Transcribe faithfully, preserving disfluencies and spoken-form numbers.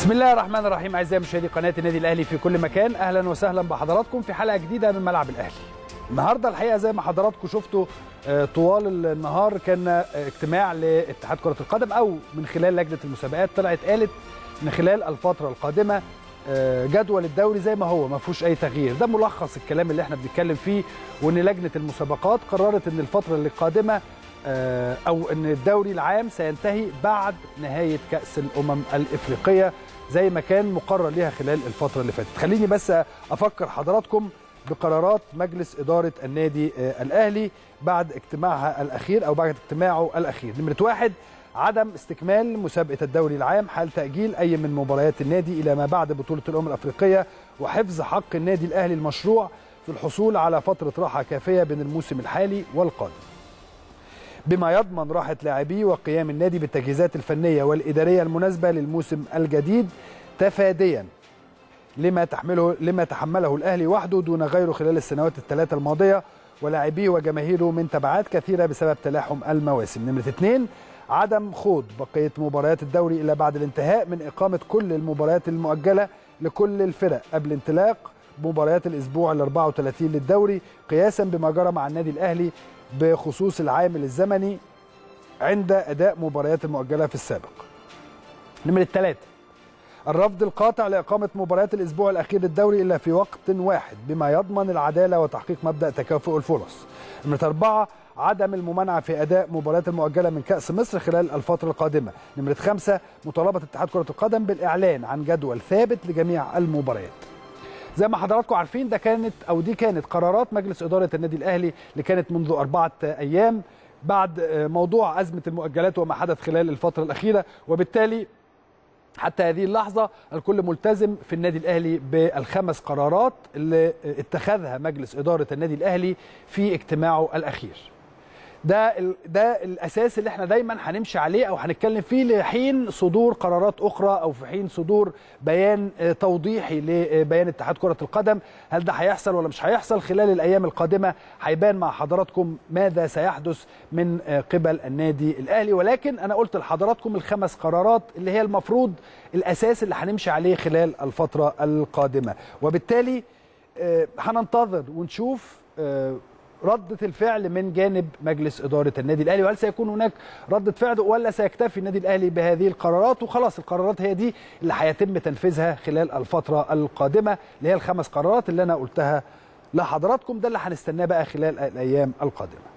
بسم الله الرحمن الرحيم. اعزائي مشاهدي قناه النادي الاهلي في كل مكان، اهلا وسهلا بحضراتكم في حلقه جديده من ملعب الاهلي. النهارده الحقيقه زي ما حضراتكم شفتوا طوال النهار كان اجتماع لاتحاد كره القدم، او من خلال لجنه المسابقات طلعت قالت ان خلال الفتره القادمه جدول الدوري زي ما هو ما فيهوش اي تغيير. ده ملخص الكلام اللي احنا بنتكلم فيه، وان لجنه المسابقات قررت ان الفتره اللي قادمه او ان الدوري العام سينتهي بعد نهايه كاس الامم الافريقيه زي ما كان مقرر ليها خلال الفتره اللي فاتت. خليني بس افكر حضراتكم بقرارات مجلس اداره النادي الاهلي بعد اجتماعها الاخير او بعد اجتماعه الاخير. نمره واحد، عدم استكمال مسابقه الدوري العام حال تاجيل اي من مباريات النادي الى ما بعد بطوله الامم الافريقيه، وحفظ حق النادي الاهلي المشروع في الحصول على فتره راحه كافيه بين الموسم الحالي والقادم، بما يضمن راحة لاعبيه وقيام النادي بالتجهيزات الفنية والإدارية المناسبة للموسم الجديد، تفاديا لما تحمله لما تحمله الأهلي وحده دون غيره خلال السنوات الثلاثة الماضية ولاعبيه وجماهيره من تبعات كثيرة بسبب تلاحم المواسم. نمرة اثنين، عدم خوض بقية مباريات الدوري إلا بعد الانتهاء من إقامة كل المباريات المؤجلة لكل الفرق قبل انطلاق مباريات الأسبوع ال أربعة وثلاثين للدوري، قياسا بما جرى مع النادي الأهلي بخصوص العامل الزمني عند أداء مباريات المؤجلة في السابق. نمرة ثلاثة، الرفض القاطع لإقامة مباريات الأسبوع الأخير للدوري إلا في وقت واحد بما يضمن العدالة وتحقيق مبدأ تكافؤ الفرص. نمرة أربعة، عدم الممانعة في أداء مباريات المؤجلة من كأس مصر خلال الفترة القادمة. نمرة خمسة، مطالبة اتحاد كرة القدم بالإعلان عن جدول ثابت لجميع المباريات. زي ما حضراتكم عارفين ده كانت او دي كانت قرارات مجلس اداره النادي الاهلي اللي كانت منذ اربعه ايام بعد موضوع ازمه المؤجلات وما حدث خلال الفتره الاخيره، وبالتالي حتى هذه اللحظه الكل ملتزم في النادي الاهلي بالخمس قرارات اللي اتخذها مجلس اداره النادي الاهلي في اجتماعه الاخير. ده ده الاساس اللي احنا دايما هنمشي عليه او هنتكلم فيه لحين صدور قرارات اخرى او في حين صدور بيان توضيحي لبيان اتحاد كره القدم. هل ده هيحصل ولا مش هيحصل؟ خلال الايام القادمه هيبان مع حضراتكم ماذا سيحدث من قبل النادي الاهلي، ولكن انا قلت لحضراتكم الخمس قرارات اللي هي المفروض الاساس اللي هنمشي عليه خلال الفتره القادمه، وبالتالي هننتظر ونشوف ردة الفعل من جانب مجلس إدارة النادي الأهلي، وهل سيكون هناك ردة فعل ولا سيكتفي النادي الأهلي بهذه القرارات وخلاص القرارات هي دي اللي هيتم تنفيذها خلال الفترة القادمة اللي هي الخمس قرارات اللي أنا قلتها لحضراتكم. ده اللي هنستناه بقى خلال الأيام القادمة.